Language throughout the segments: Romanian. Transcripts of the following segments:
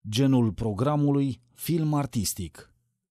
genul programului film artistic.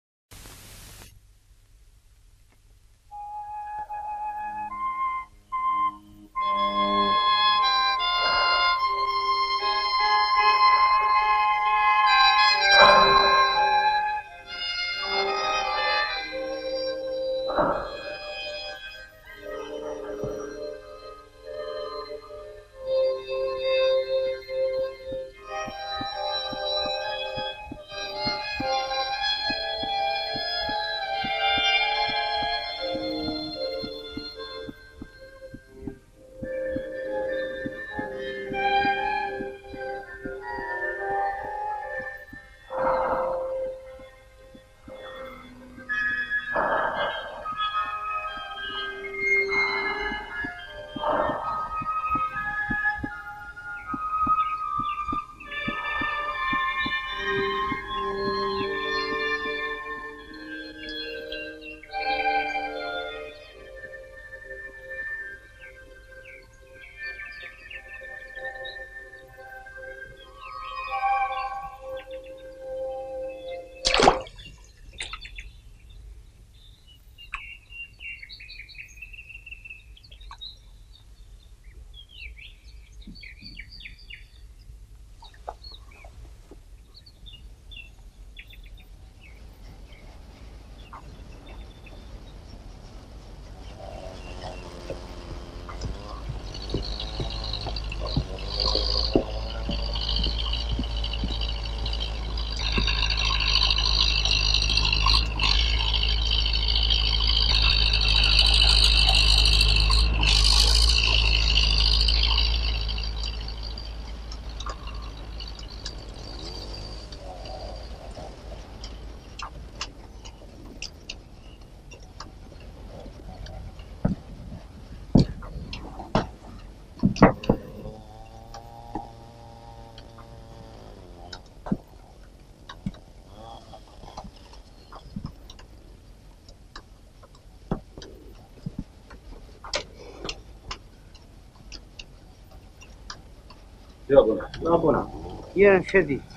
Ziua bună. La bună. E în ședință.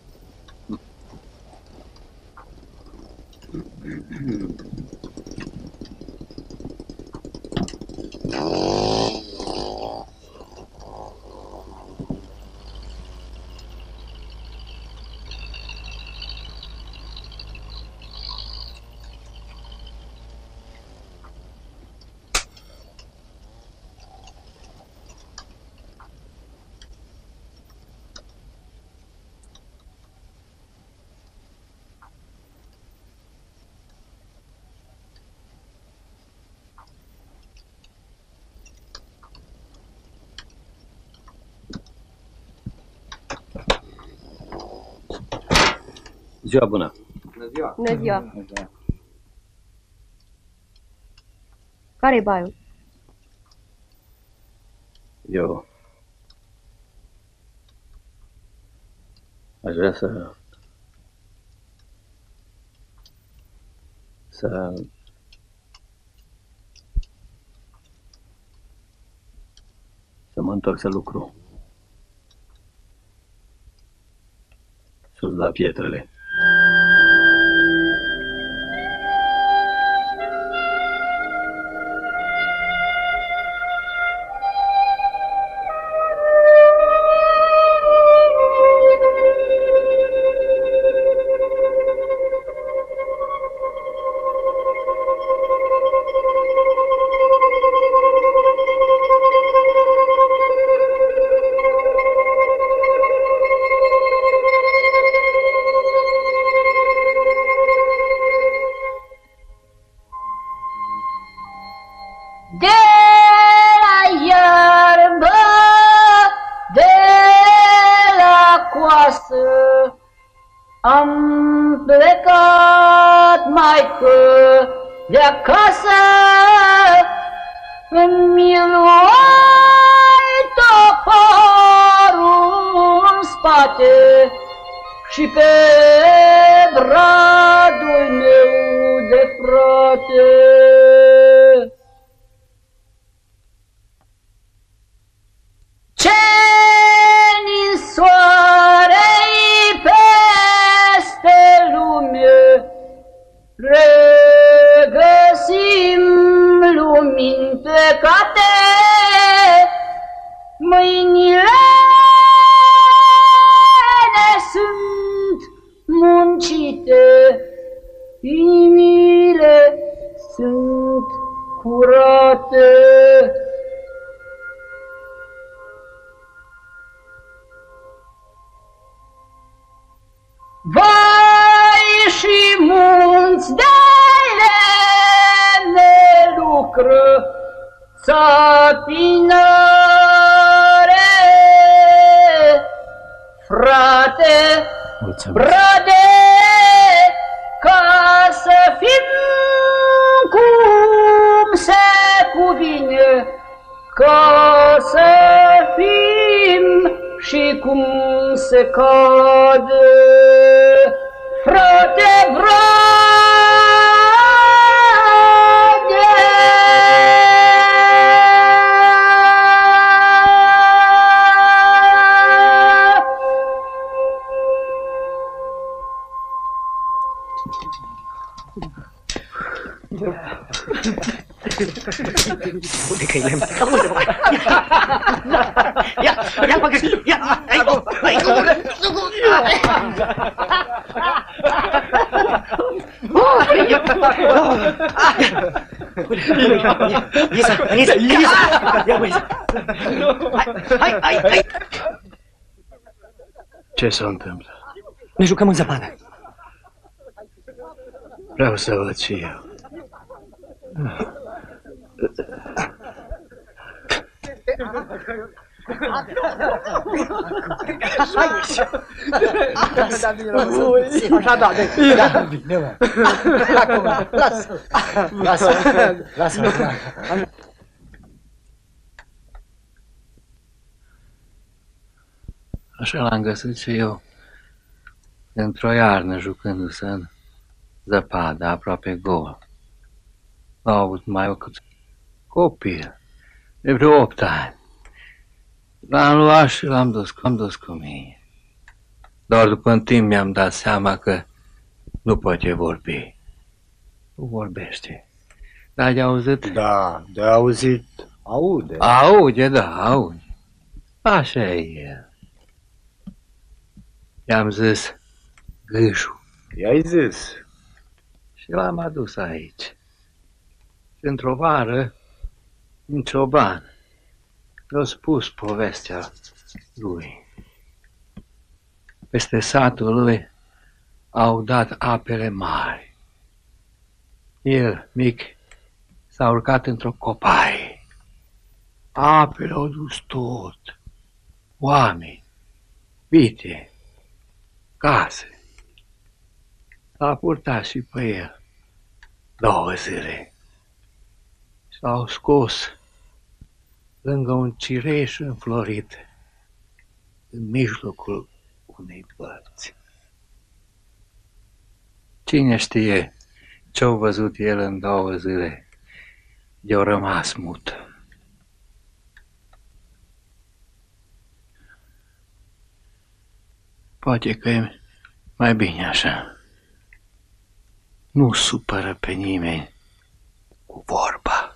Ziua bună. Bună ziua. Bună ziua. Care-i baiul? Eu aș vrea să mă întorc să lucru sus la Pietrele. Am plecat, maică, de acasă, îmi luai toporul în spate și pe bradul meu de frate. Ce ninsoare-i pe vai și munți de lemne lucră, țapinare, frate, brade, ca să fim cum se cuvine, ca să fim și cum se cade, frate, brade. Unde că-i lemn? Unde, bă? Ia, bă, ia, aici, Hai! Ce se întâmplă? Ne jucăm în zăpadă. Vreau să văd și eu. Așa, da, bine, mă. Acum, lasă. Așa l-am găsit și eu. Într-o iarnă, jucându-se în zăpadă, aproape gol. L-au avut mai cât copil, de vreo 8 ani. L-am luat și l-am dus cu mine. Doar după un timp mi-am dat seama că nu poate vorbi. Nu vorbește. Dar de auzit? Da, de auzit. Aude. Aude, da, aude. Așa e el. I-am zis Gâșu. I-ai zis. Și l-am adus aici. Și într-o vară, un cioban mi-a spus povestea lui. Peste satul lui au dat apele mari. El, mic, s-a urcat într-o copaie. Apele au dus tot. Oameni, vite, case. S-a purtat și pe el 2 zile. S-au scos lângă un cireș înflorit în mijlocul unei bărți. Cine știe ce-au văzut el în 2 zile, de-au rămas mut. Poate că e mai bine așa. Nu supără pe nimeni cu vorba.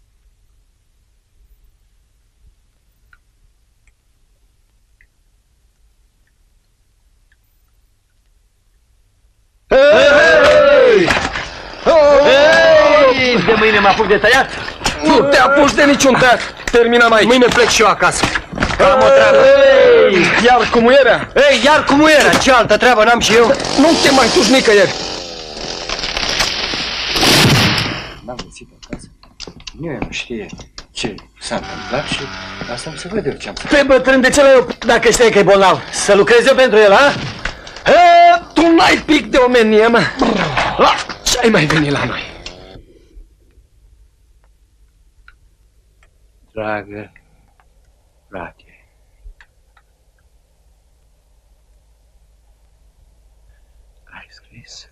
De mâine mă apuc de tăiat? Nu te apuci de niciun tăiat. Terminăm aici. Mâine plec și eu acasă. Am o treabă. Iar cu muierea? Ei, iar cu muierea. Ce altă treabă n-am și eu? Nu te mai duci nicăieri. N-am găsit acasă. Nimeni nu știe ce s-a întâmplat și asta am să văd eu ce-am făcut. Pe bătrân, de ce l-ai oprit dacă știi că e bolnav? Să lucrez eu pentru el, ha? Tu n-ai pic de omenie, mă. La ce ai mai venit la noi? Dragă frate, ai scris?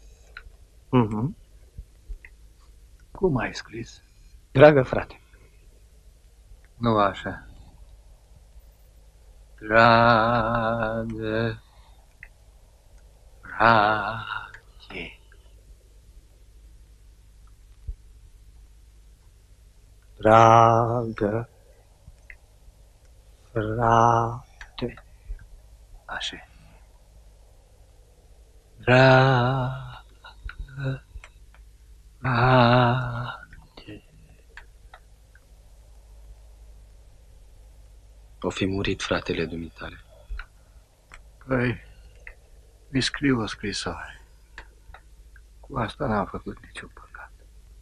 Cum ai scris? Dragă frate. Nu așa. Dragă frate. Dragă frate. Așa. Dragă frate. O fi murit fratele dumitale. Păi, îi scriu o scrisoare. Cu asta n-am făcut niciun păcat.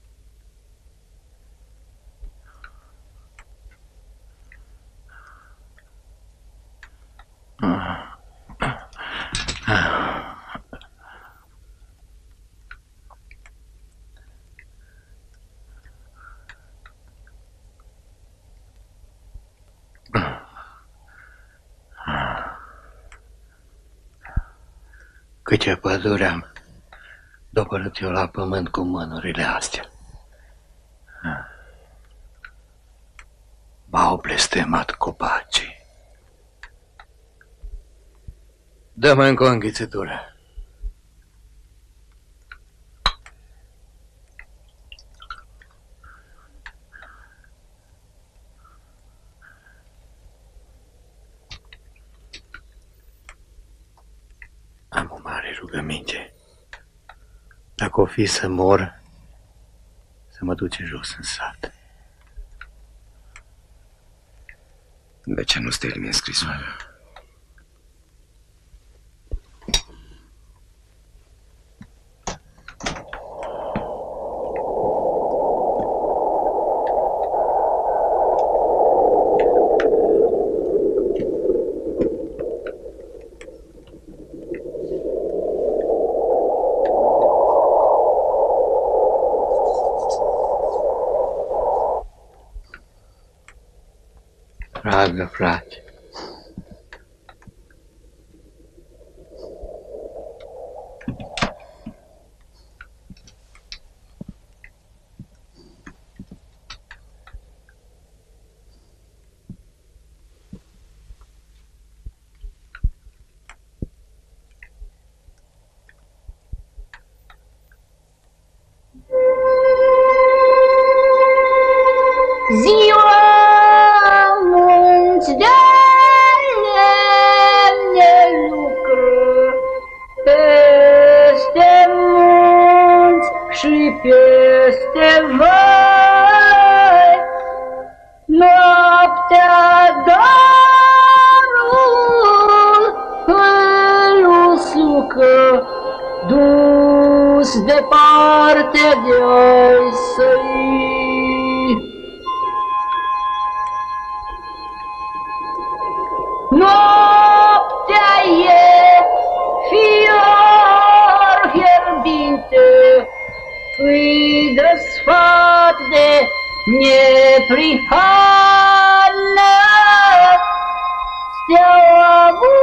Câte pădure am dobărât eu la pământ cu mânurile astea. M-au blestemat copacii. Dă-mă încă o înghițitură. Am o mare rugăminte. Dacă o fi să mor, să mă duce jos în sat. De ce nu-ți termini scrisoarea? Dragă frate, Ziua munți de lemne lucră, peste munți și peste văi. Noaptea darul îl usucă, dus departe de-ai săi. Noaptea e fior fierbinte, îi dă sfat de neprihană. Steaua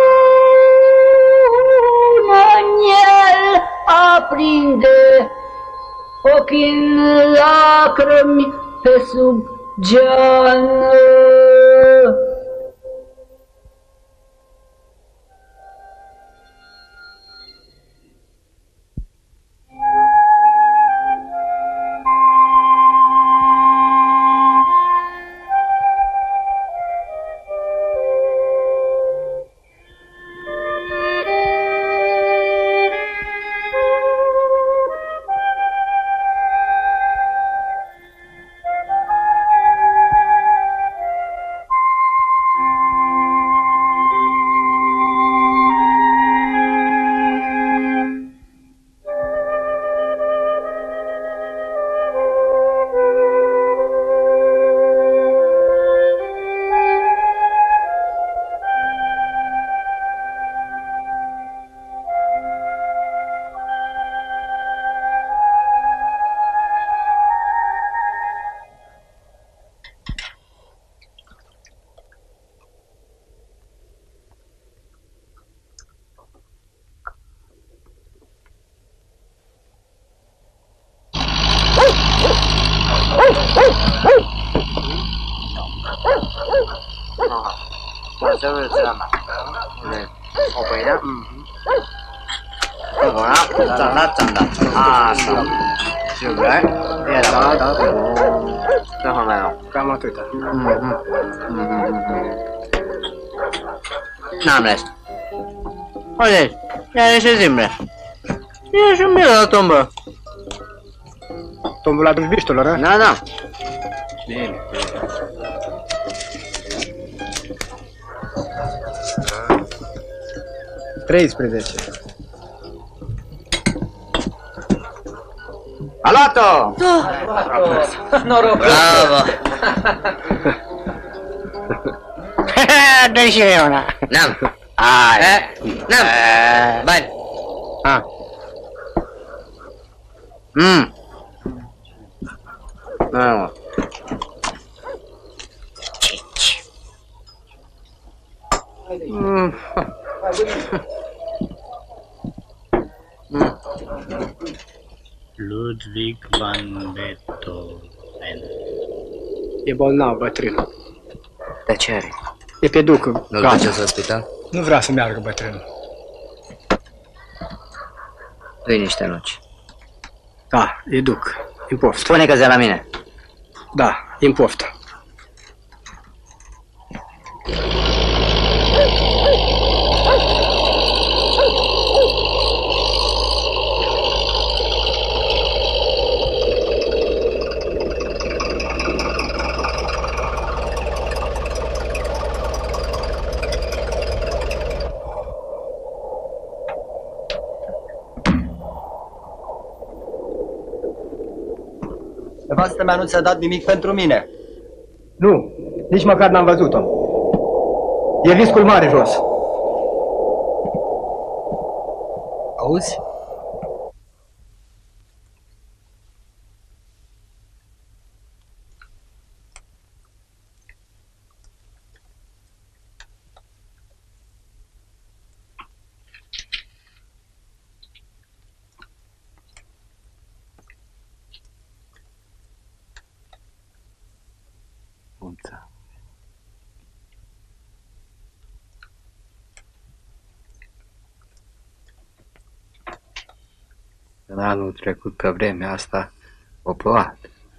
bună în el aprinde, ochii în lacrimi pe sub geană. Cam atâta. N-am les. Uite, ia și zimbre. E și un bine la tombă. Tombul adus biștelor, a? Da, da. Bine. 13. A luat-o! Noroc! Bravo! Dă-i și una! N-am! Hai! N-am! Bani! Nu. Ludwig van Beethoven. E bolnav, bătrânul. Dar ce are? E pe ducă. Nu-l duceți la spital? Nu vrea să meargă bătrânul. Dă-i niște nuci. Da, e duc. În poftă. Spune că-s de la mine. Da, în poftă. Nevastă mea nu ți-a dat nimic pentru mine. Nu, nici măcar n-am văzut-o. E riscul mare jos. Auzi? Bunța. În anul trecut, pe vremea asta, o plouat.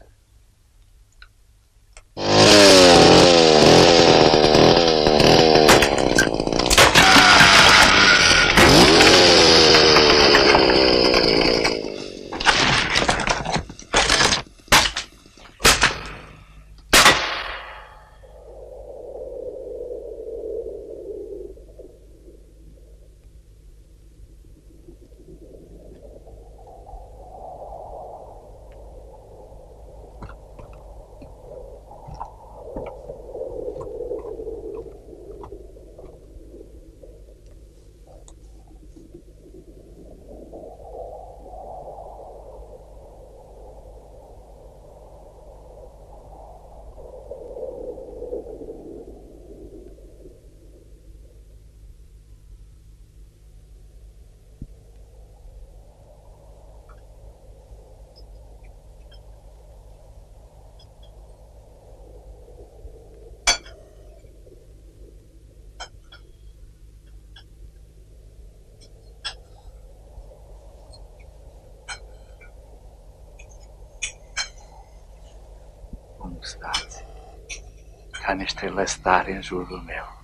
Cum stați? Ca niște lăstari în jurul meu.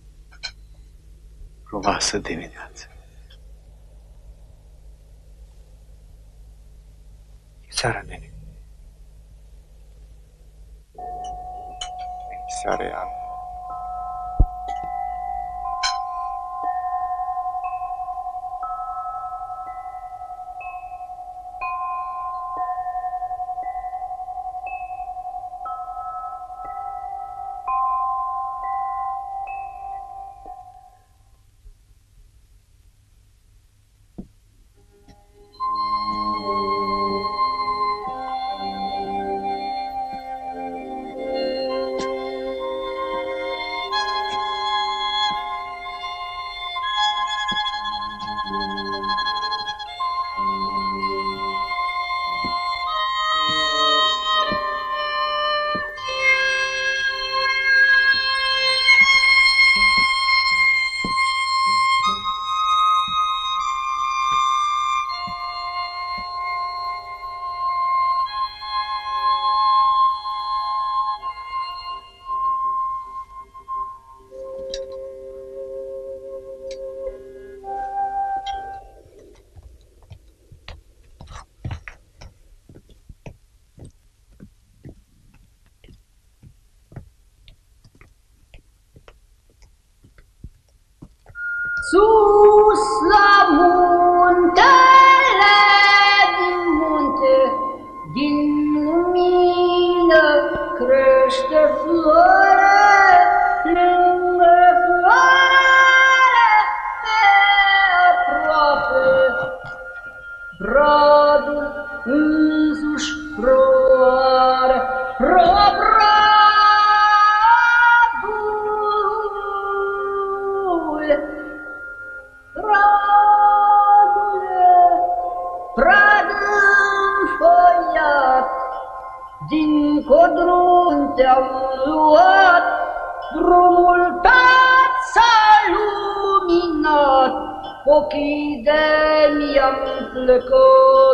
Frumoasă dimineață. Seara, nene. Seara, Ian. Pradul însuși roare, pradul, pradule, prad înfăiat, din codrun te-am luat, drumul tot s-a luminat, ochii de mi-am plecat.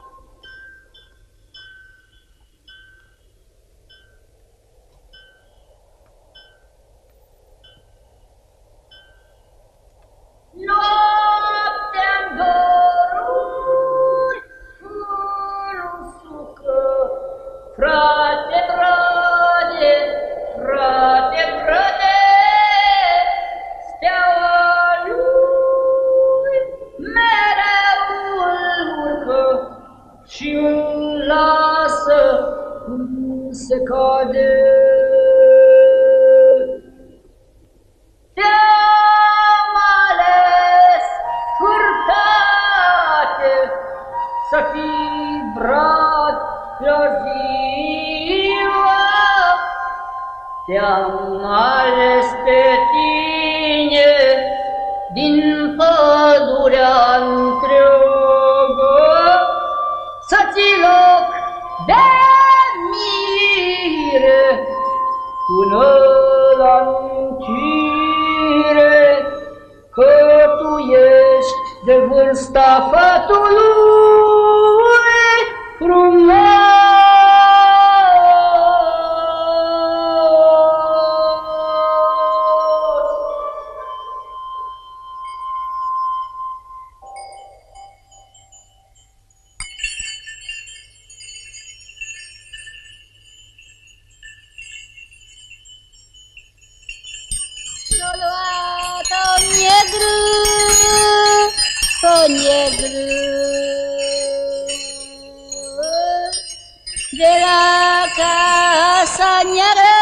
Noaptea-n doruri îl usucă, frate brade, frate brade, steaua lui mereu îl urcă și îl lasă cum se cade. Te-am ales, curtate, să fii brad la ziua. Te-am ales pe tine din pădurea întreagă, să ții loc de mire până la ncire, că tu ești de vârsta fătului frumos. negru de la casa neagră,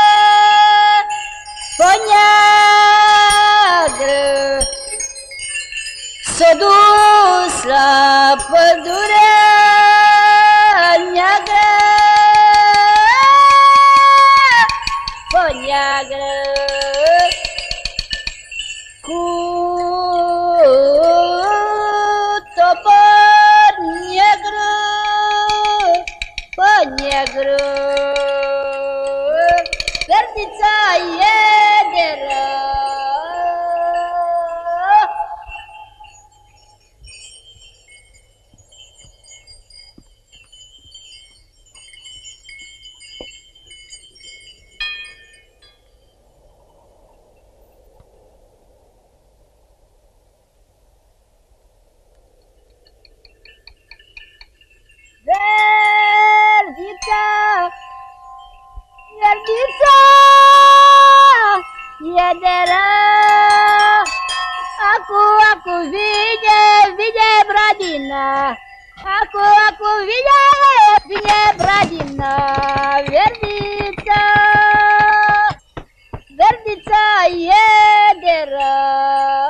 pe neagră, s-a dus la pădurea neagră, pe neagră, cu topor negru, pe negru, vertița e de rău. Verdița, verdița e de rău. Acu vine, vine Bradina. Acu vine, vine Bradina. Verdița, verdița e de rău.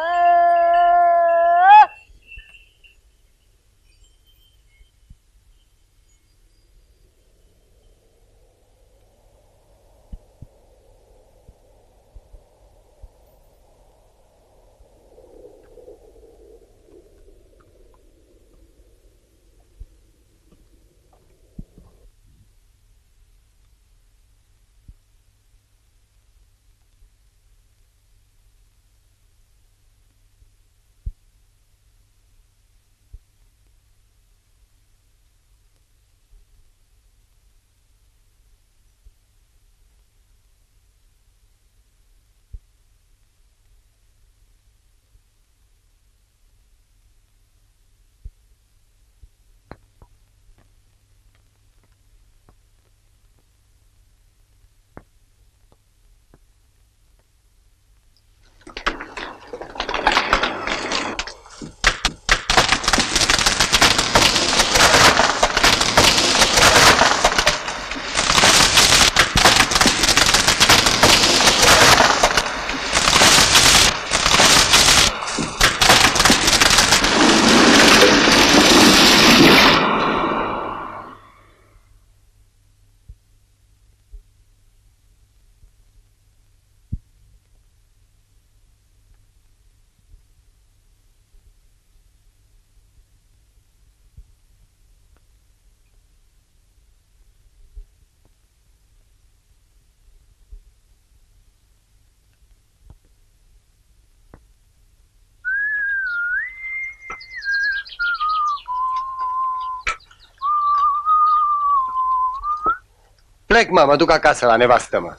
Plec, mă, mă duc acasă la nevastă, mă.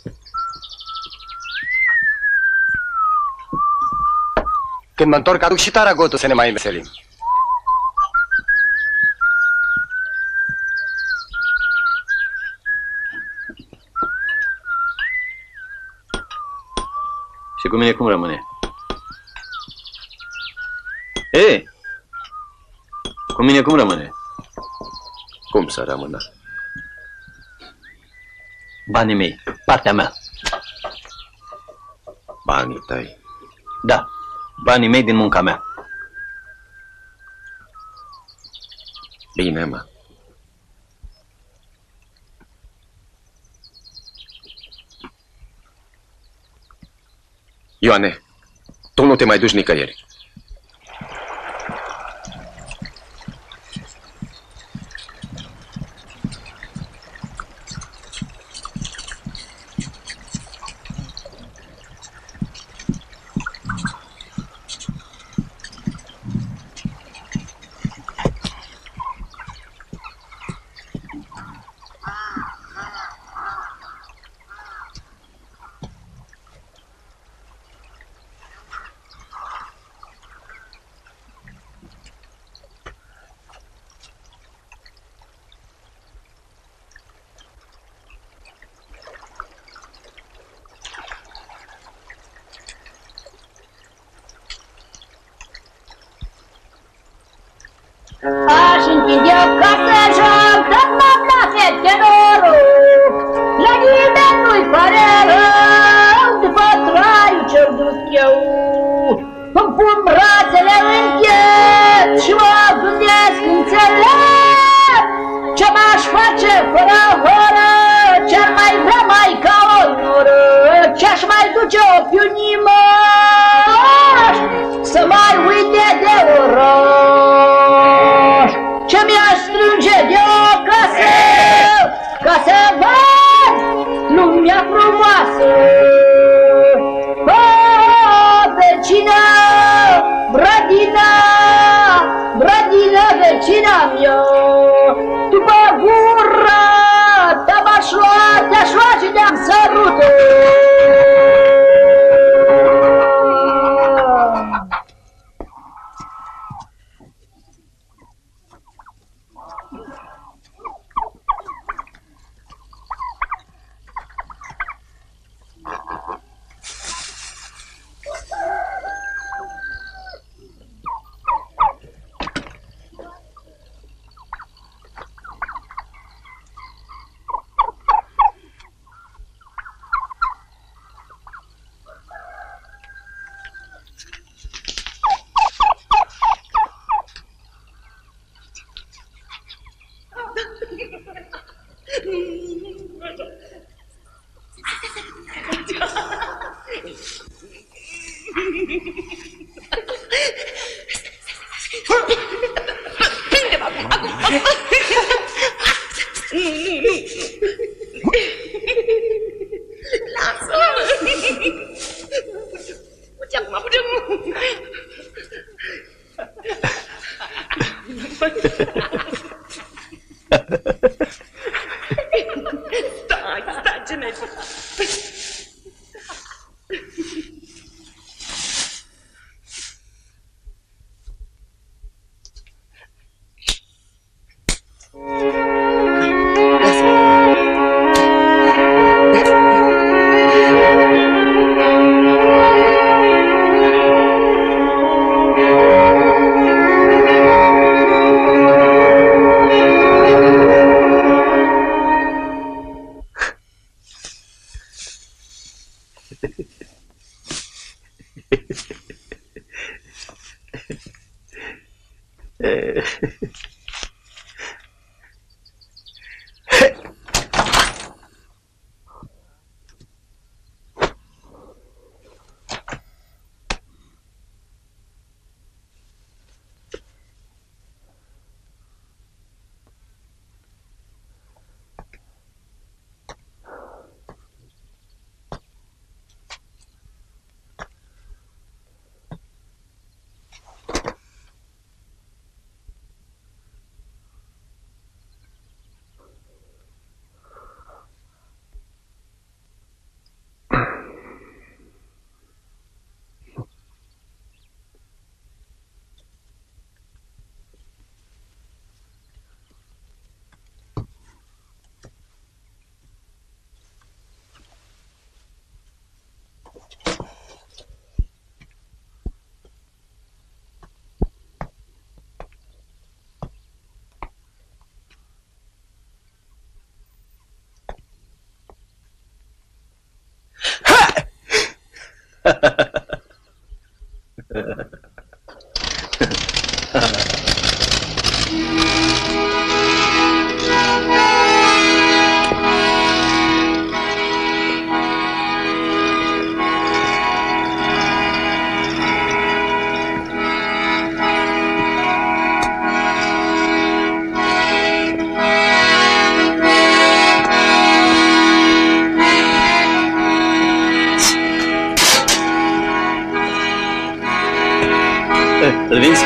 Când mă întorc, aduc și taragotul să ne mai înveselim. Și cu mine cum rămâne? Ei! Cu mine cum rămâne? Cum să rămână? Banii mei, partea mea. Banii tăi? Da, banii mei din munca mea. Bine, mă. Ioane, tu nu te mai duci nicăieri. Aș închide o casă joc, dar m-am la fete noroc. La nimeni nu-i pare rău, după traiul ce-l duc eu. Îmi pun brațele în piept și mă gândesc înțelept. Ce m-aș face fără horă, ce-ar mai vrea mai ca o noră, ce-aș mai duce-o pe un imaș, să mai uite de oraș. Ce mi-aș strânge de o casă, ca să văd lumea frumoasă. O, vecină, Bradina, Bradina, vecina mea, după gură te-aș lua și te-am sărută. Îl vinzi?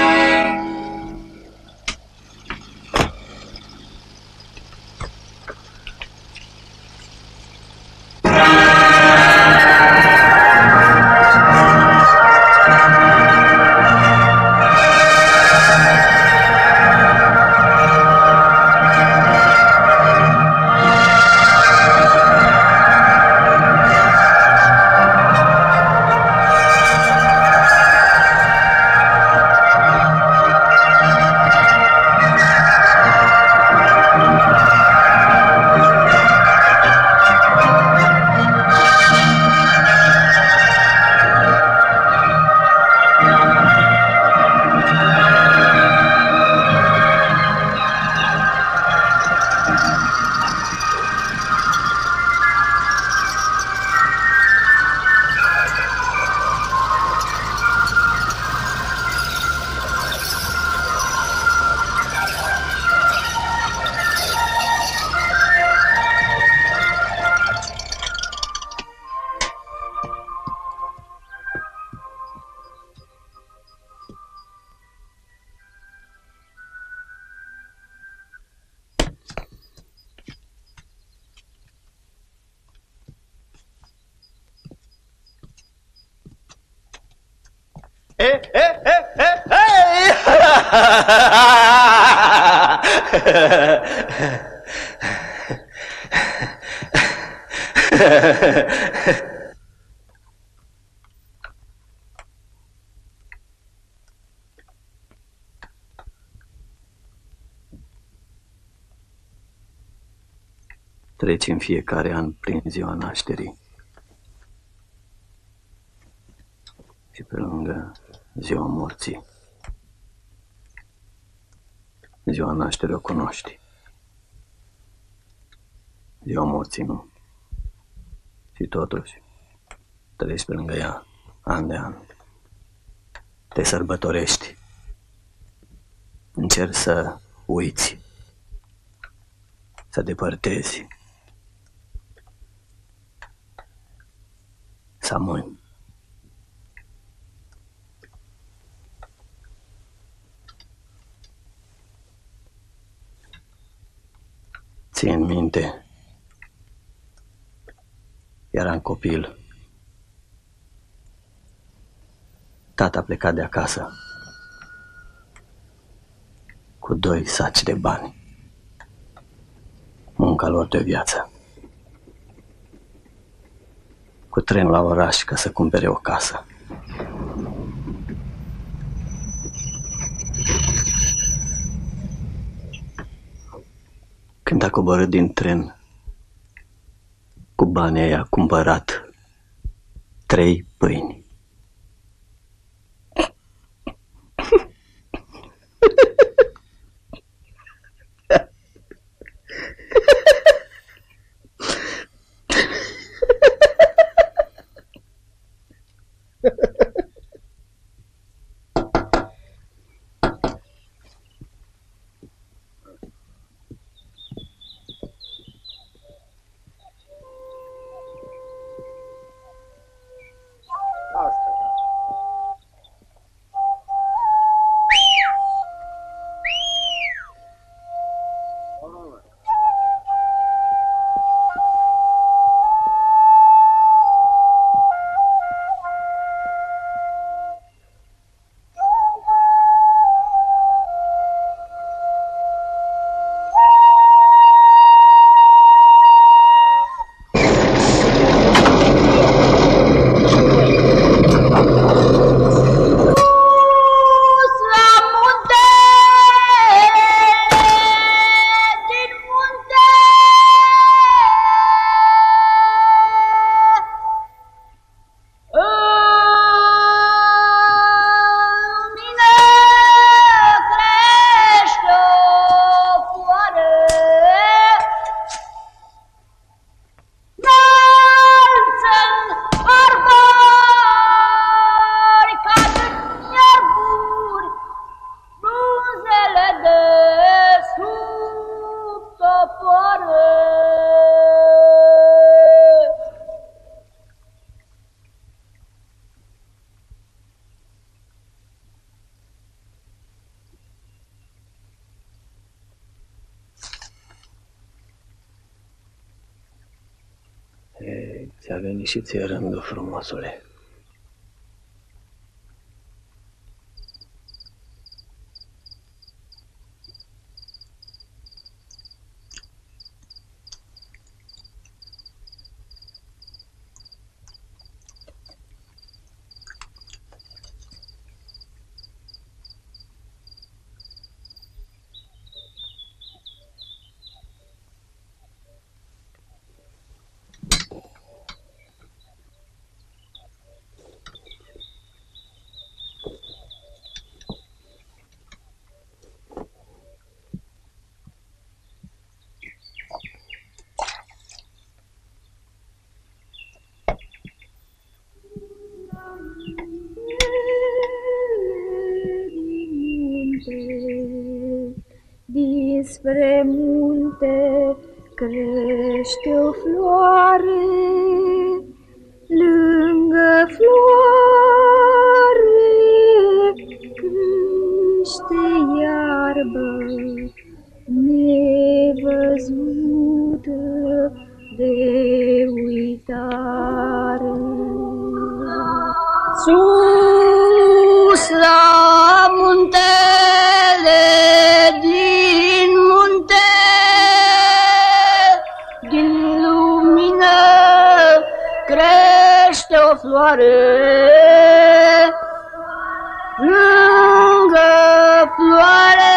Treci în fiecare an prin ziua nașterii și pe lângă ziua morții. Ziua nașterii o cunoști, ziua morții nu. Și totuși treci pe lângă ea an de an. Te sărbătorești, încerci să uiți, să depărtezi, să amâni. Țin minte, eram copil. Tata a plecat de acasă cu 2 saci de bani. Munca lor de viață. Cu tren la oraș ca să cumpere o casă. Când a coborât din tren, cu banii aia a cumpărat 3 pâini. Ți-a venit și ție rândul, frumosule. Dinspre munte crește o floare, lângă floare crește iarbă nevăzută de uitare. Sus la muntele din munte, din lumină crește o floare, lângă floare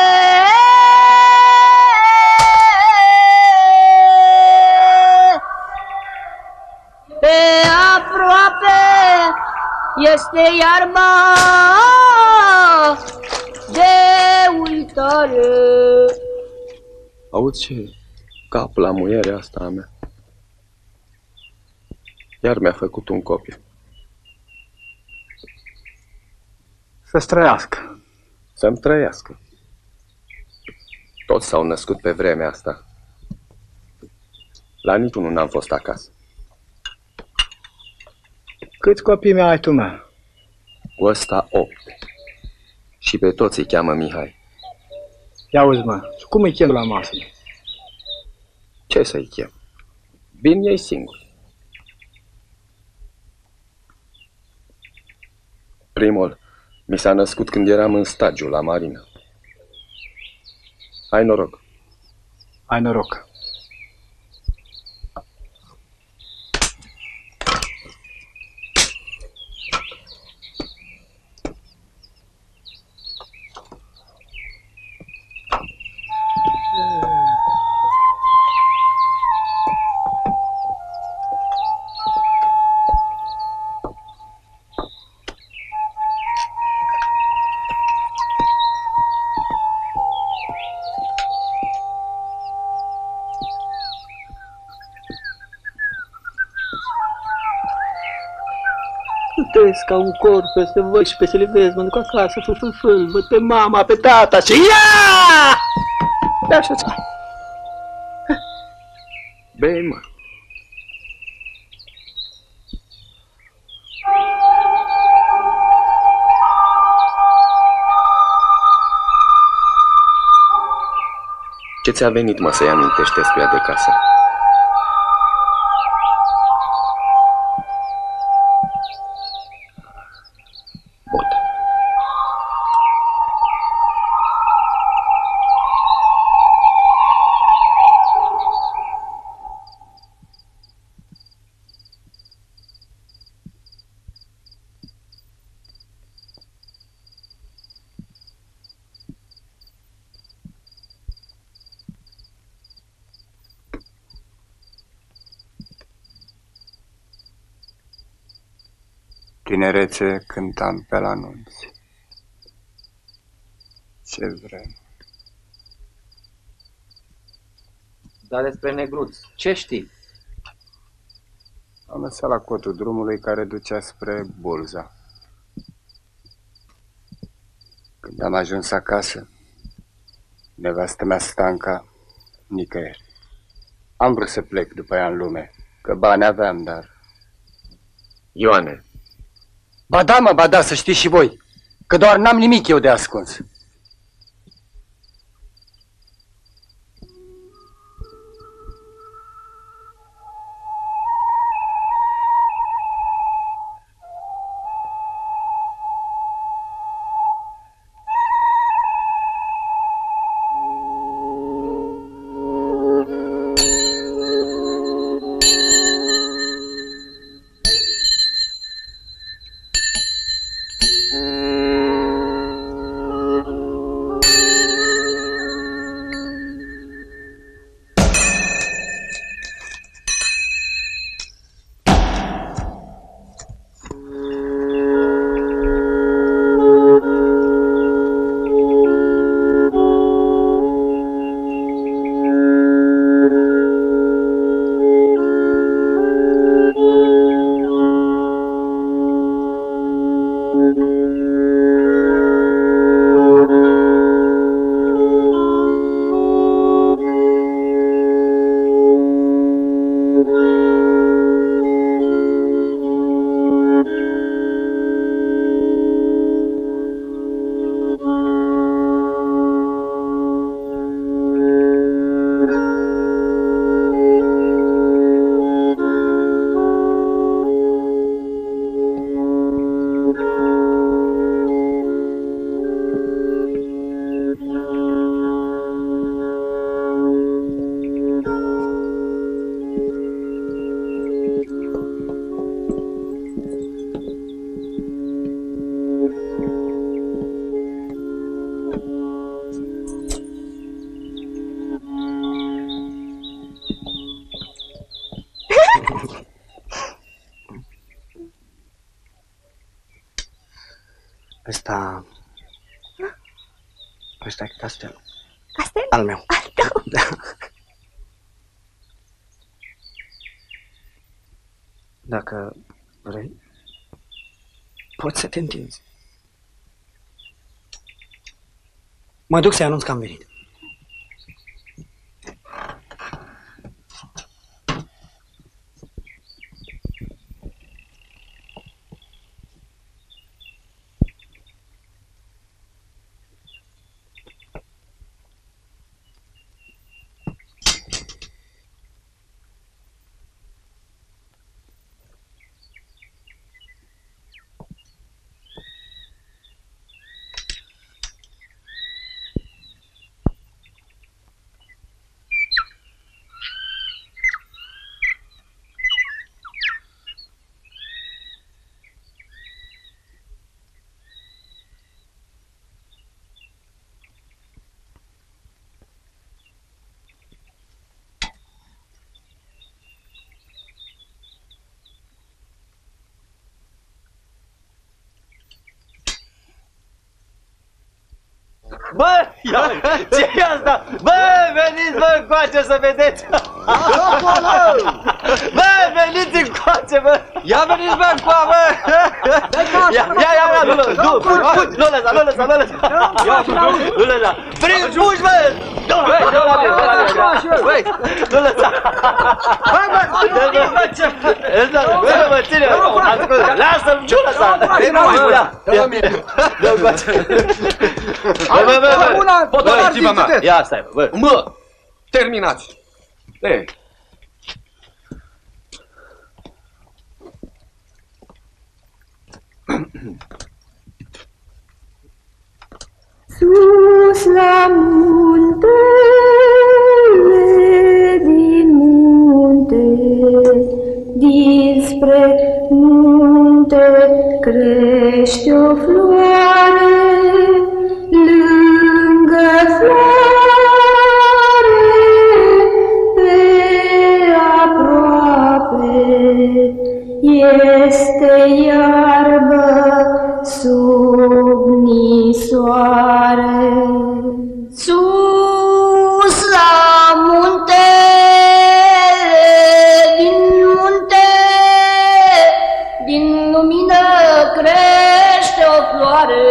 pe aproape este iarba de uitare. Auzi ce cap la muierea asta a mea? Iar mi-a făcut un copil. Să-ți trăiască. Să-mi trăiască. Toți s-au născut pe vremea asta. La niciunul n-am fost acasă. Câți copii mi-ai tu, mea? Cu ăsta 8. Și pe toți îi cheamă Mihai. Ia uzi, mă, cum îi chem la masă? Ce să-i chem? Vin ei singuri. Primul mi s-a născut când eram în stagiu la marină. Ai noroc. Ai noroc. Cântesc ca un cor peste voi și peste livezi, mă duc acasă, fâl, văd pe mama, pe tata și ia! Da, așa-ți mai. Bei, mă. Ce ți-a venit, mă, să-i amintești despre ea de casă? Bot. Tinerețe cântam pe la nunți. Ce vrem. Dar despre Negruț, ce știi? Am lăsat la cotul drumului care ducea spre Bulza. Când am ajuns acasă, nevastă mea Stanca, nicăieri. Am vrut să plec după ea în lume, că bani aveam, dar... Ioane. Ba da, să știți și voi, că doar n-am nimic eu de ascuns. Ăsta e castelul. Castel? Al meu. Al tău? Da. Dacă vrei, poți să te întinzi. Mă duc să-i anunț că am venit. Bă, ce e asta? Bă, veniți bă încoace să vedeți! Bă, veniți încoace, bă! Ia veniți bă încoa, bă! Ia, nu lăsa, nu lăsa! Nu lăsa! Prind, puși, bă! Băi, nu lăsa! Băi, bă, ce faci? Bă, ține, ascultă, lasă-l, nu lăsa! Dă-l mine! Dă-l încoace! Bă, ia stai, bă. Mă, terminați. Ei. Sus la munte, din munte, dinspre munte crește o floare, lângă floare, pe aproape, este iarbă sub nisoare. Sus la munte, din munte, din lumină crește o floare,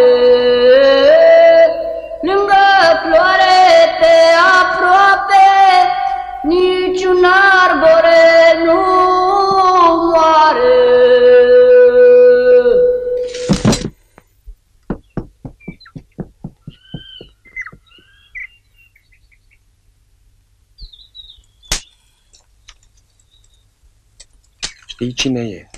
lângă floare pe aproape, niciun arbore nu moare. Știi cine e?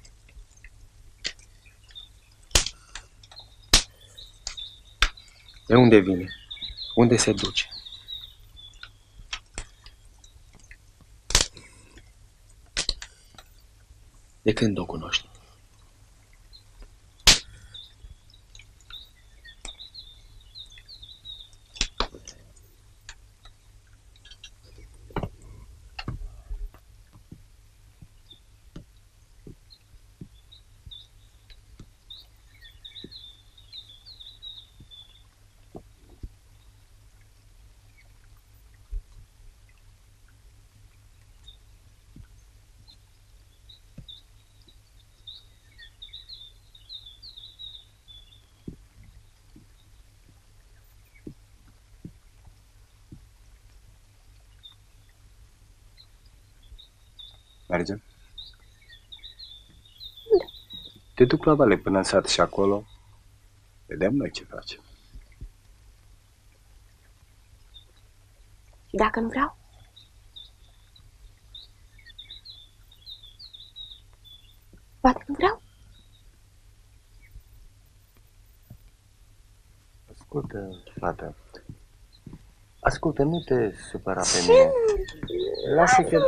De unde vine? Unde se duce? De când o cunoști? Mergem? Te duc la vale până în sat și acolo vedem noi ce facem. Și dacă nu vreau? Poate nu vreau? Ascultă, fată. Ascultă, nu te supăra pe mine. Lasă că...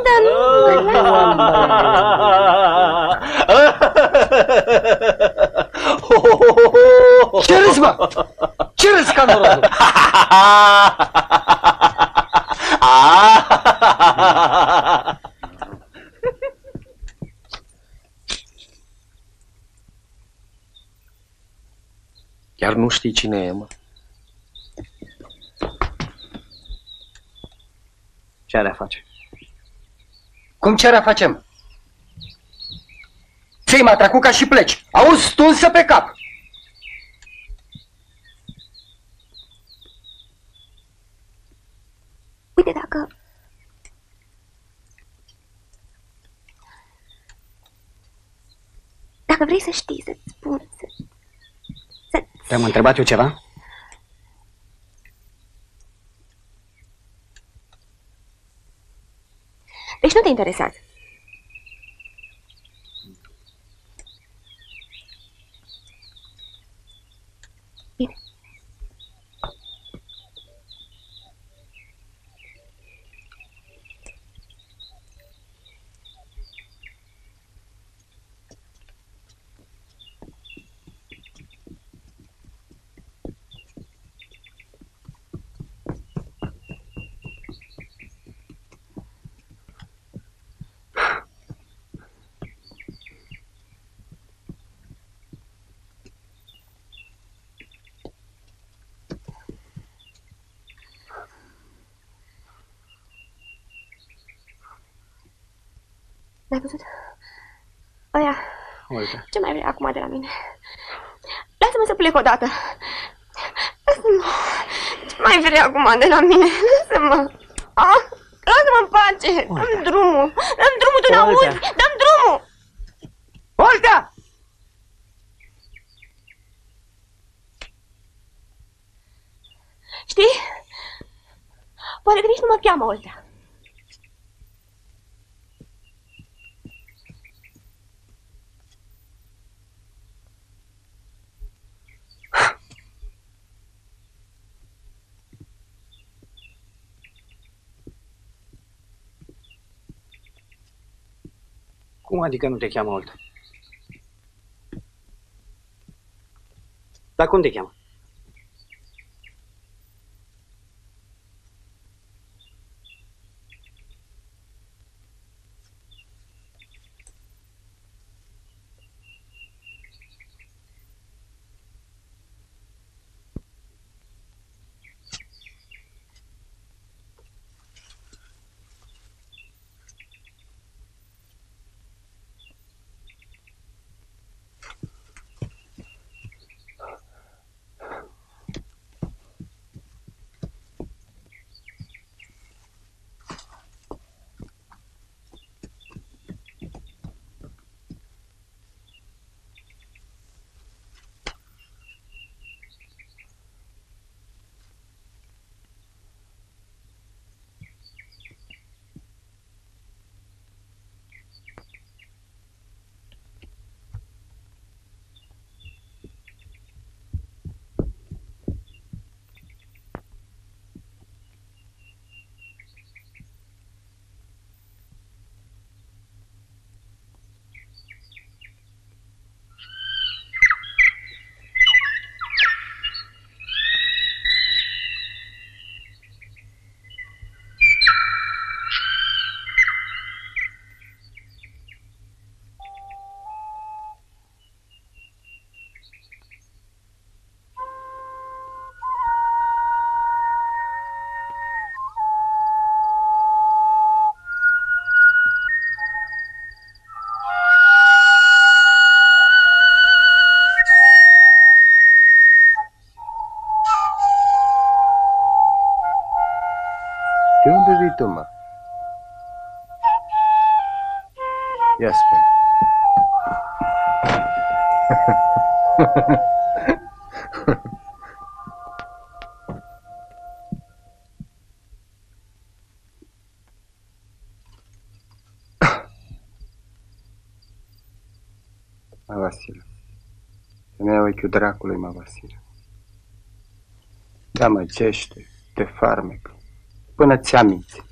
Ce râzi, mă? Ce râzi ca norocul? Chiar nu știi cine e, mă? Ce are a face? Cum ce a facem? Ți-ai m-a trecut ca și pleci. Auzi, tunsă pe cap. Uite, dacă... Dacă vrei să știi, să-ți spun, Te-am întrebat eu ceva? Deci nu te interesează. Bine. N-ai văzut? Aia. Olga. Ce mai vrei acum de la mine? Lasă-mă să plec odată. Lasă-mă. Ce mai vrei acum de la mine? Lasă-mă. Lasă-mă în pace. Dă-mi drumul. Dă-mi drumul, tu n-auzi? Dă-mi drumul. Olga! Știi? Poate că nici nu mă cheamă Oltea. Cum adică nu te cheamă Olta? Dar cum te cheamă? De unde vii tu, mă? Ia spune. Mă, Vasile. Să-mi iau ochiul dracului, mă, Vasile. Te amăgește, te farmecă, până ți-a mințit.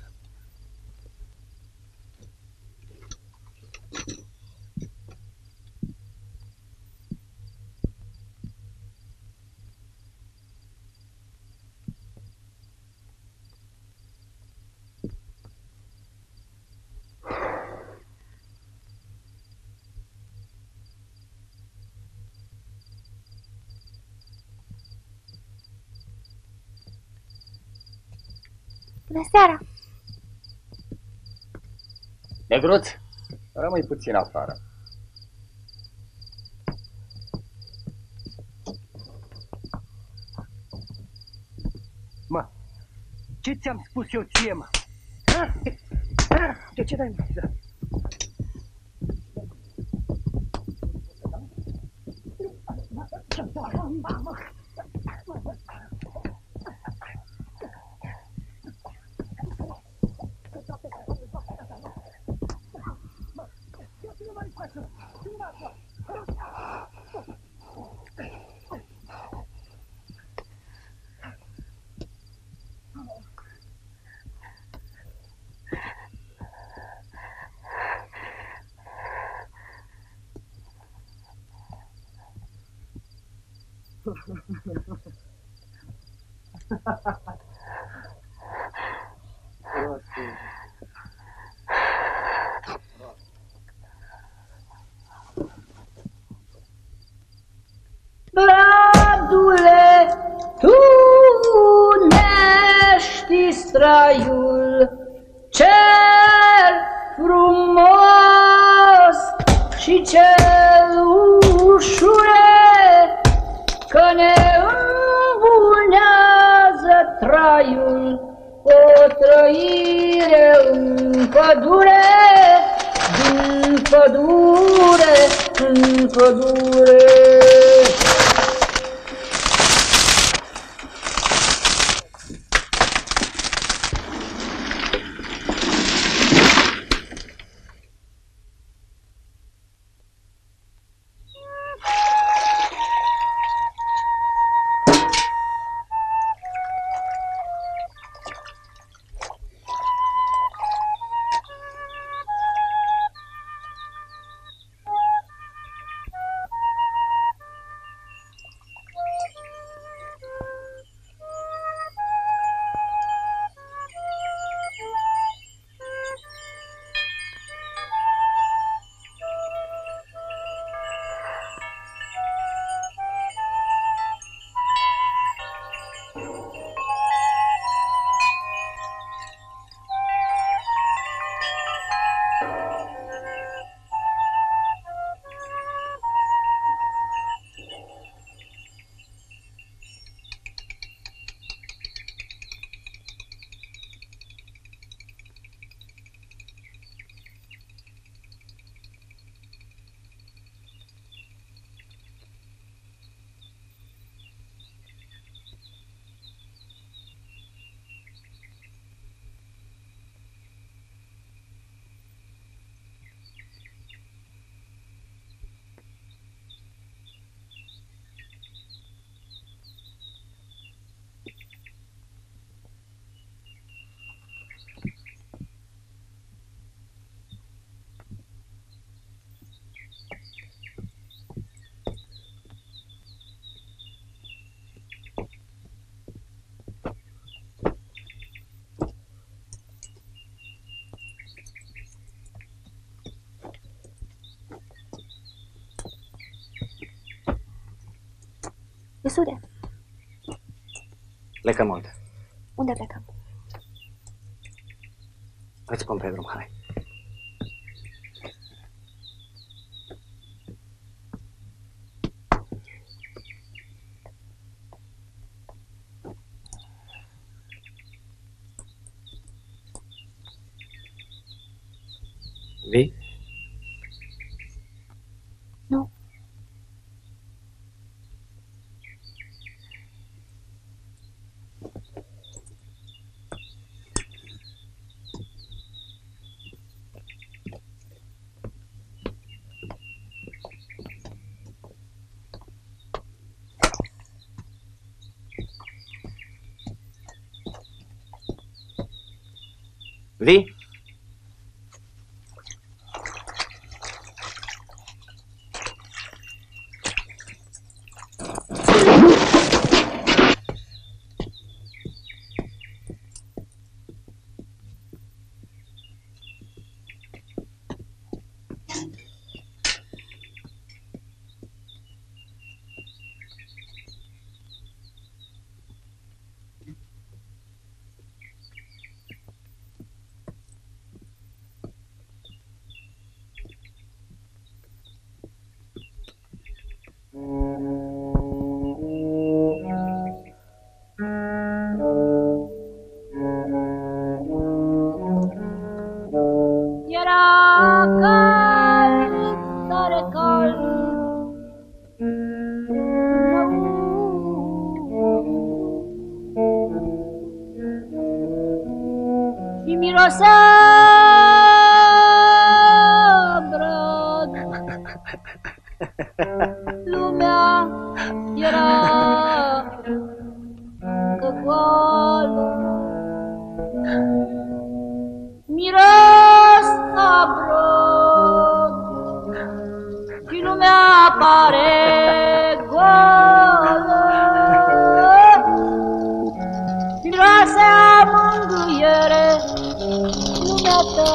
Bună seara! Negruț, rămâi puțin afară. Mă, ce ți-am spus eu ție, mă? De ce dai, mă? Da. Vladule, tu ne știi straiul cel frumos și cel ușure, că ne îmbunează traiul o trăire în pădure, din pădure în pădure. Iisure, Plecăm unde? unde plecăm? Îți spun pe drum, hai. Vii? Nu. Vii? calm, tare calm. Și mirosea brad. Lumea era că goală. Miros a brad și lumea pare goală. Miroase a mângâiere lumea ta.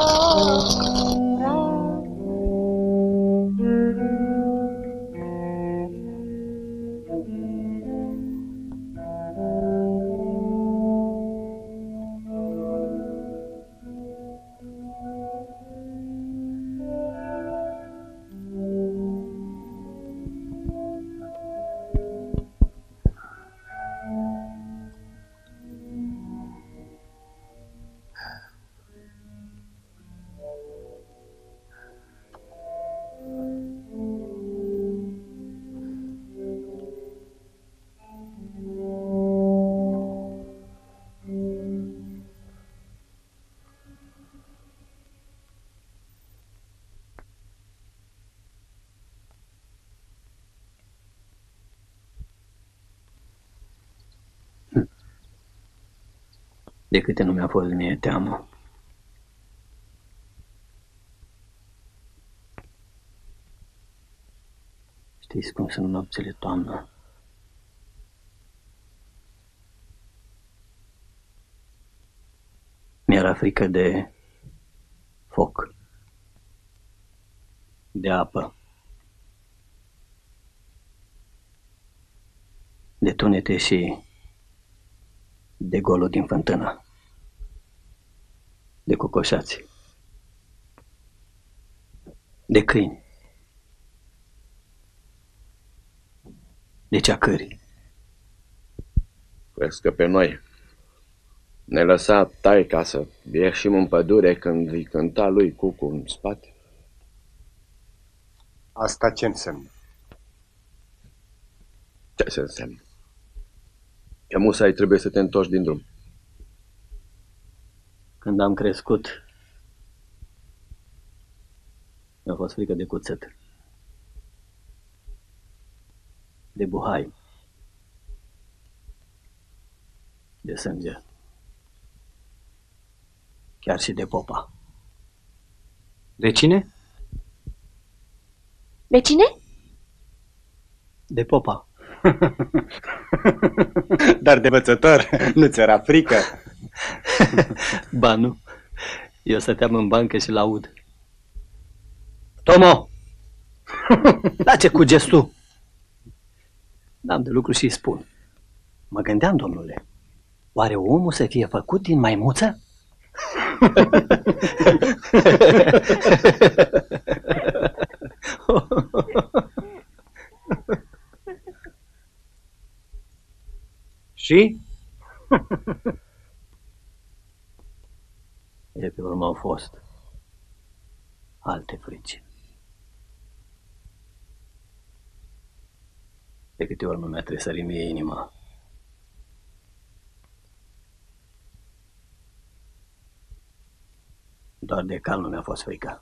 De câte nu mi-a fost mie teamă. Știți cum sunt nopțile toamnă? Mi-era frică de foc, de apă, de tunete și de golul din fântână, de cocoșați, de câini, de ceacări. Crezi că pe noi ne lăsa taica să ieșim în pădure când îi cânta lui cucu în spate? Asta ce înseamnă? Ce se înseamnă? Că musai trebuie să te întorci din drum. Când am crescut, mi-a fost frică de cuțet, de buhai, de sânge, chiar și de popa. De cine? De cine? De popa. Dar de învățător nu ți era frică? Ba nu, eu stăteam în bancă și l-aud. Tomo! La ce cugeți tu? N-am de lucru și spun. Mă gândeam, domnule, oare omul să fie făcut din maimuță? Și? De pe urmă au fost alte frici. De câte ori nu mi-a tresărit mie inima. Doar de cal nu mi-a fost frică.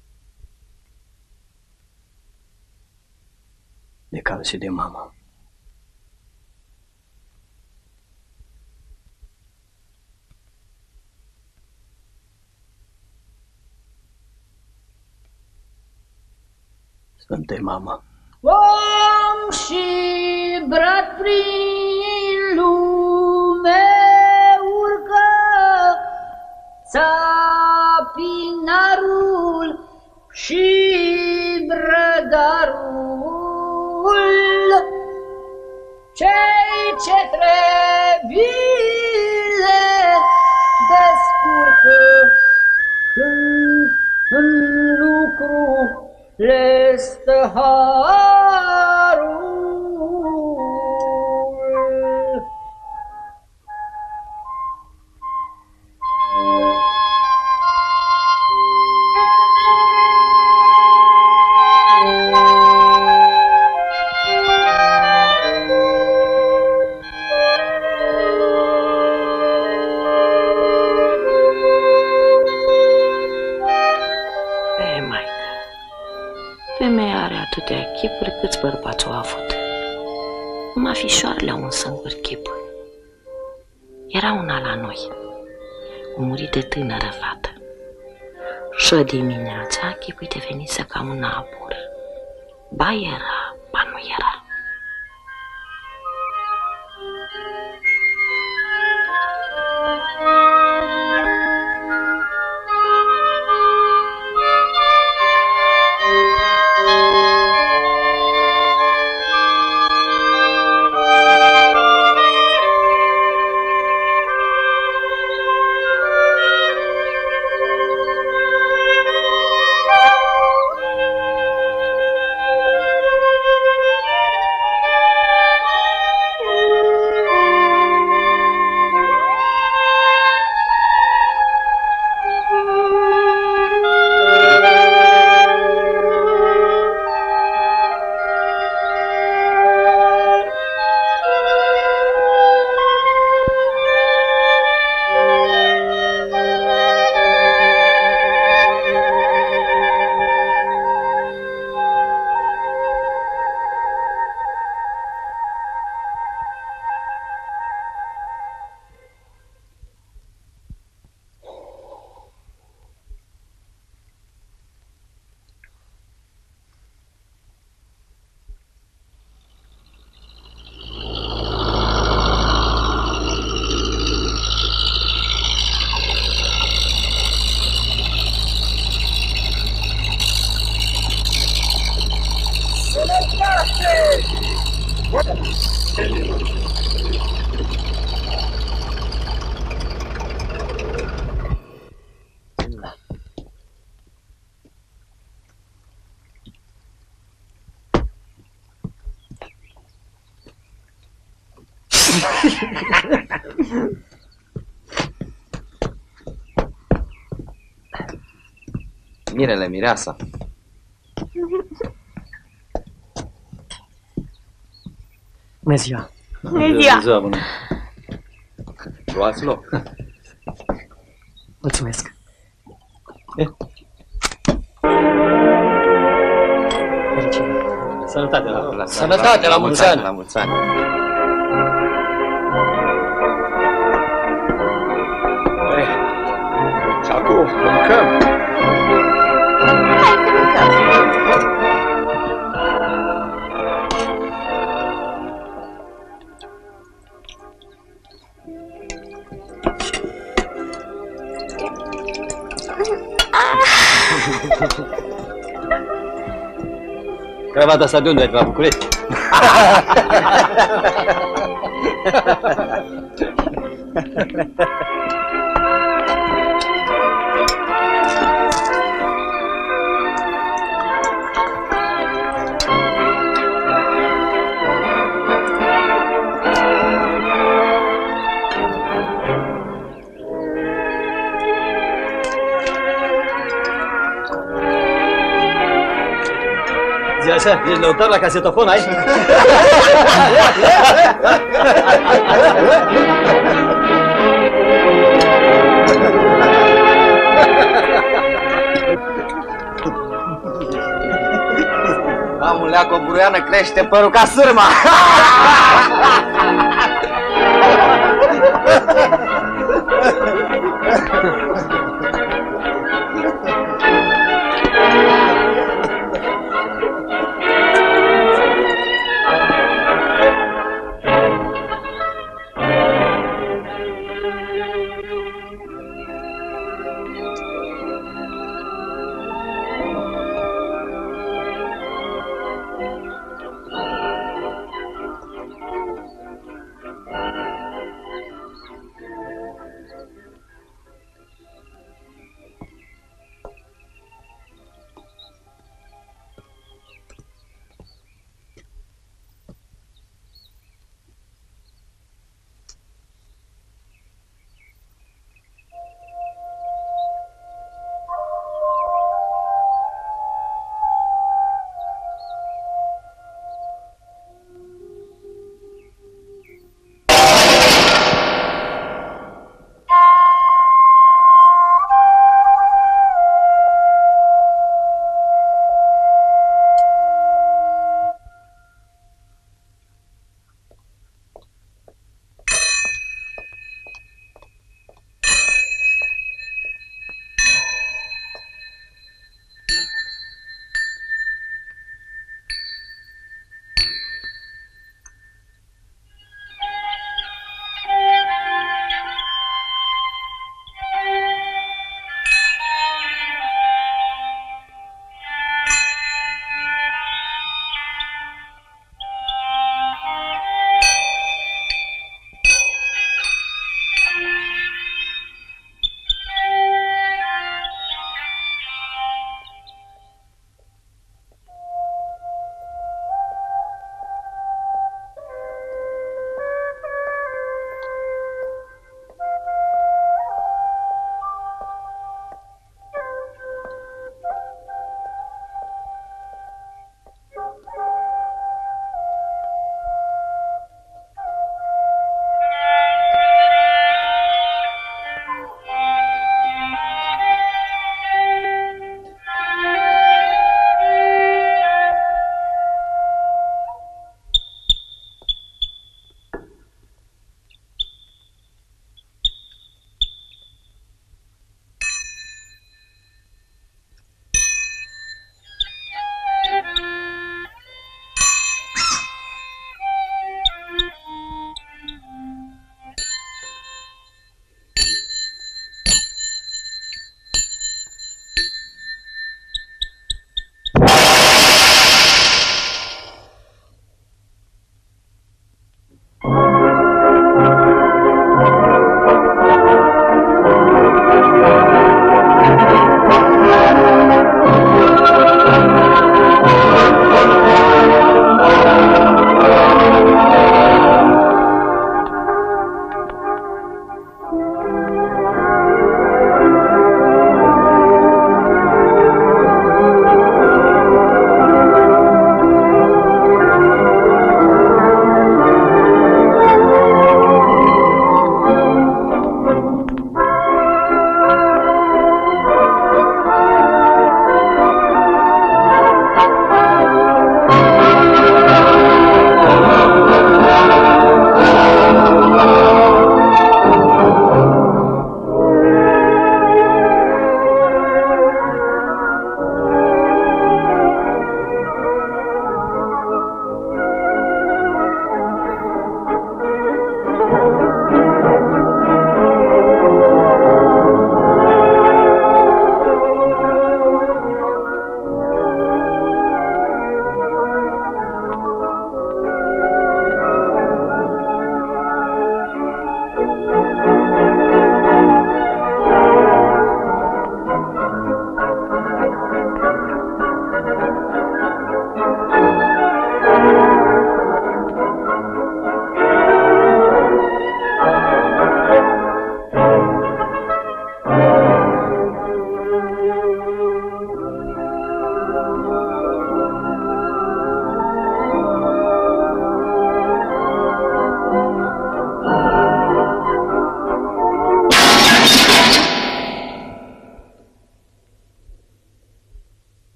De cal și de mama. Sfânte mama. Om și brat prin lume urcă, țapinarul și brădarul, cei ce trebuie descurcă când în lucru le stă harul. femeie are atâtea chipuri câți bărbați au avut. Numai fișoarele au un singur chip. Era una la noi, o murit de tânără fată. Și dimineața chipul devenise ca un abur. Ba era, ba nu era. Mirele, mireasa. Bună ziua! Bună ziua! Ziua bună! Luați loc. Mulțumesc! Sănătate la Sănătate, la mulți ani! La mulți ani! Și acum, mâncăm! Cravata asta de unde ai, de la București? Zi așa, ești lăutar la casetofon, ai? Am un leac, o buruiană, crește părul ca sârma!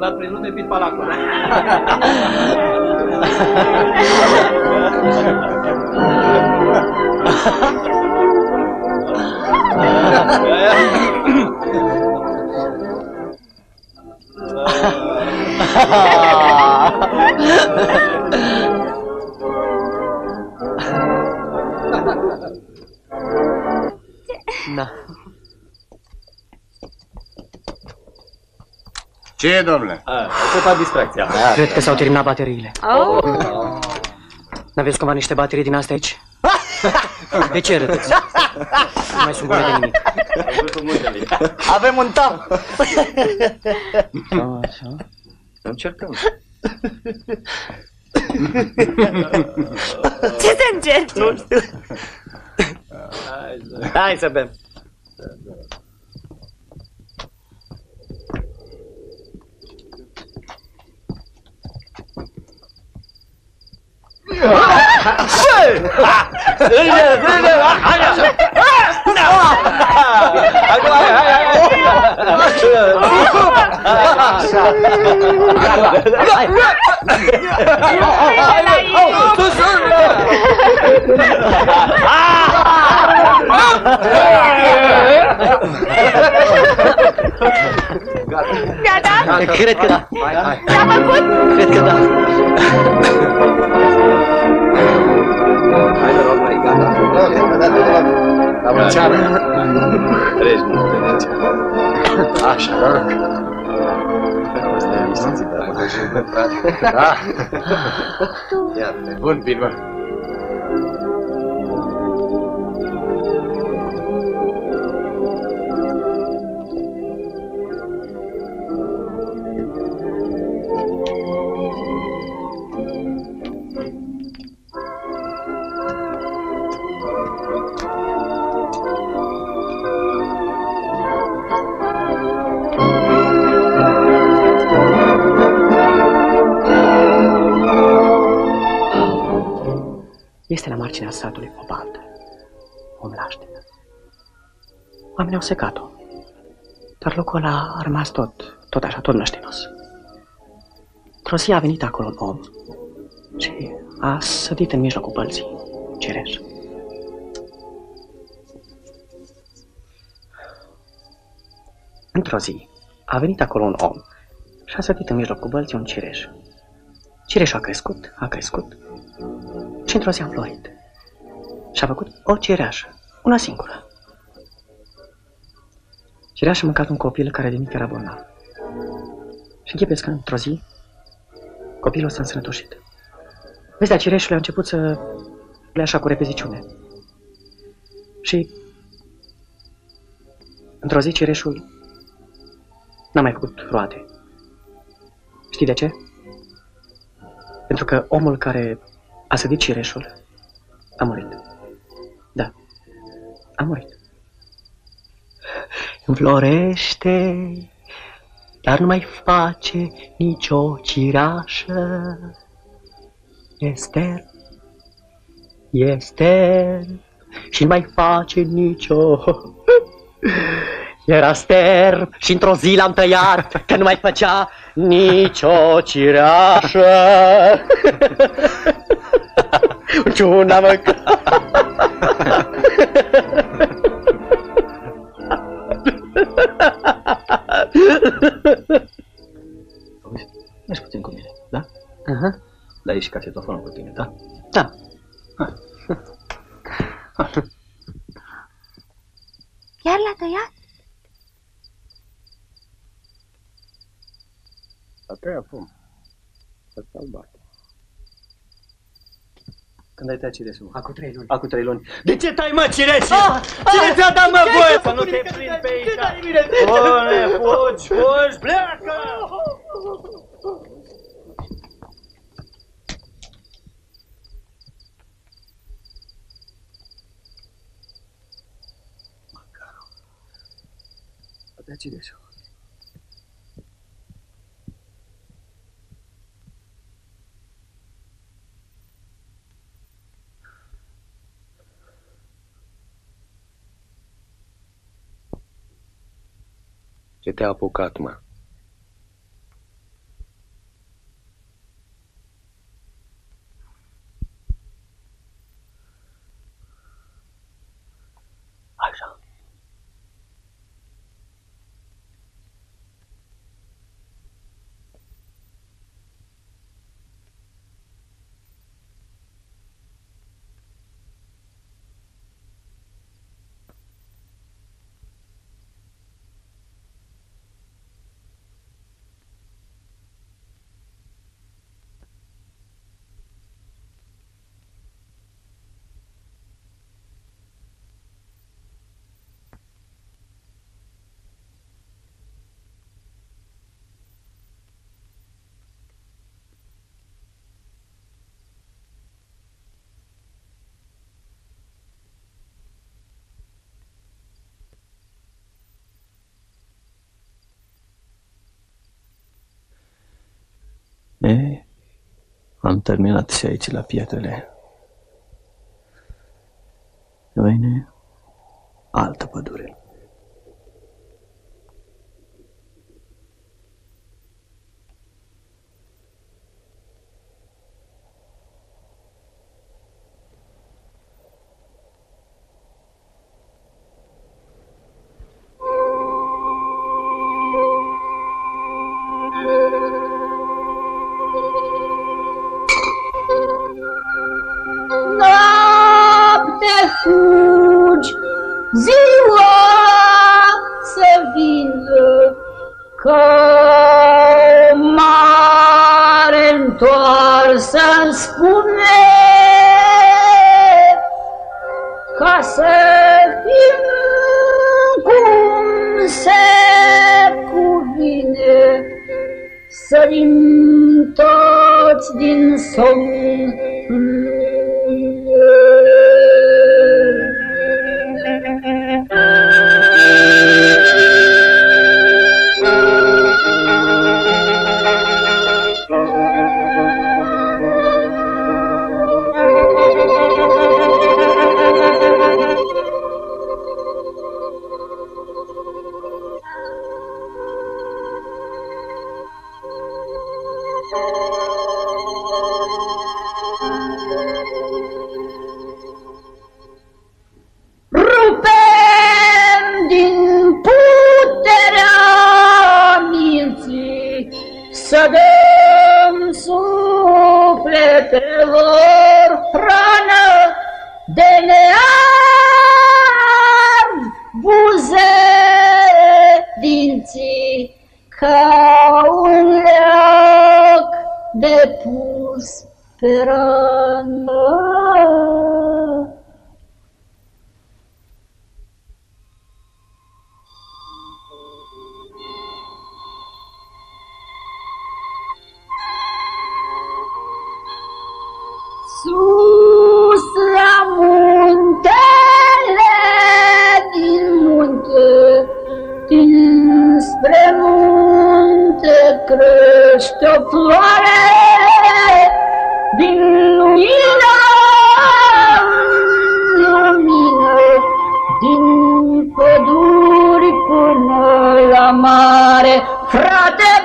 aflat prin lume prin palacul. Da. Ce e, domnule? Câta distracția. Cred că s-au terminat bateriile. Oh. N-aveți cumva niște baterii din astea aici? De ce râdeți? Nu mai sunt bune de nimic. Avem un tap. Așa. Încercăm. Ce să încerci? Nu știu. Hai să bem. Gata? Cred că da. S-a făcut? Cred că da. Hai, rog, mai gata. La mulți ani. Treci multe, nici. Așa, rog. Da. Iată, bun, bine. Este la marginea satului o bandă, o mlaștină. Oamenii au secat-o, dar locul ăla a rămas tot așa, tot mlăștinos. Într-o zi a venit acolo un om și a sădit în mijlocul bălții cireș. Într-o zi a venit acolo un om și a sădit în mijlocul bălții un cireș. Cireșul a crescut, a crescut. Și într-o zi a înflorit. Și a făcut o cireașă, una singură. Cireașa a mâncat un copil care de mic era bolnav. Și închipuiesc că într-o zi copilul s-a însănătoșit. Vestea cireșului a început să le așa cu repeziciune. Și într-o zi cireșul n-a mai făcut roade. Știi de ce? Pentru că omul care a sădit cireșul a murit. Da, a murit. Înflorește, dar nu mai face nicio cireașă. Este și nu mai face nicio. Era sterb și într-o zi l-am tăiat, că nu mai făcea nicio cireașă. Ciuna măcar. Auzi, mergi puțin cu mine, da? Aha. Dar ești casetofonul cu tine, da? Da. Chiar l-a tăiat? A tăiat fum. Să bate. Când ai tăiat cireșul? Acum 3 luni. Acum 3 luni. De ce tai, mă, cireșul? Cine ți-a dat, mă, voie să nu te prind pe aici? Bune, fugi, pleacă! Măcaru. A tăiat cireșul. Ce te-a apucat, mă? Am terminat și aici la pietrele. Mâine, altă pădure. Fugi, ziua să vină, că o mare întoarsă-mi spune, ca să fim cum se cuvine, sărim toți din somn. Să dăm sufletelor hrană de neard, buzele, dinții, ca un leac de pus pe rană. Sus la muntele din munte, dinspre munte crește o floare, din lumină în lumină, din păduri până la mare, frate